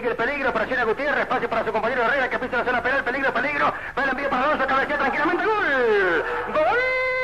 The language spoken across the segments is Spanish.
sigue el peligro, presiona Gutiérrez, espacio para su compañero Herrera que pisa la zona penal, peligro, va el envío para Alonso, cabecea tranquilamente, ¡gol! ¡Gol!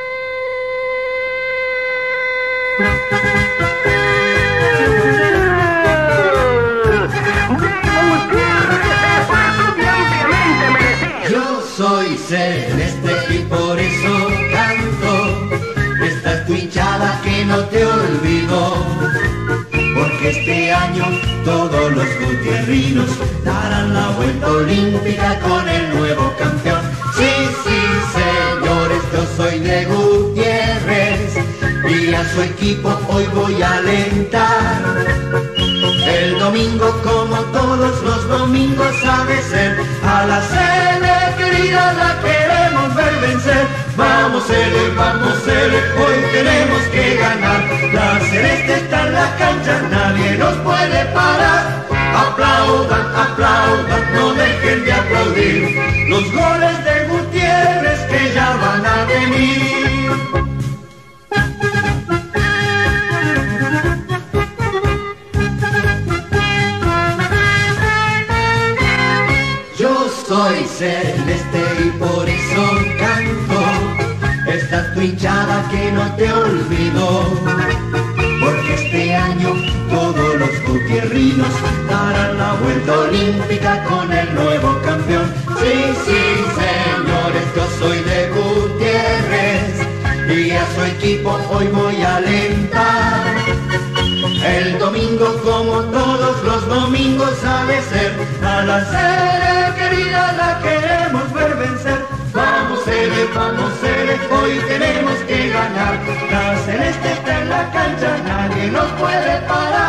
Yo soy celeste y por eso canto. Esta es tu hinchada que no te olvidó. Porque este año todos los gutierrinos darán la vuelta olímpica con el nuevo campeón. Sí, sí, señores, yo soy de Gutiérrez y a su equipo hoy voy a alentar. El domingo, como todos los domingos, sabe ser a la Sele querida la queremos ver vencer. Vamos Sele, hoy tenemos que ganar. La celeste está en la cancha, nadie nos puede parar. Aplaudan, aplaudan, no dejen de aplaudir los goles de Gutiérrez que ya van a venir. Soy celeste y por eso canto. Esta es tu hinchada que no te olvidó. Porque este año todos los gutierrinos darán la vuelta olímpica con el nuevo campeón. Sí, sí, señores, yo soy de Gutiérrez y a su equipo hoy voy a alentar. El domingo, como todos los domingos, sabe ser a la Sele querida la queremos ver vencer. Vamos Sele, hoy tenemos que ganar. La celeste está en la cancha, nadie nos puede parar.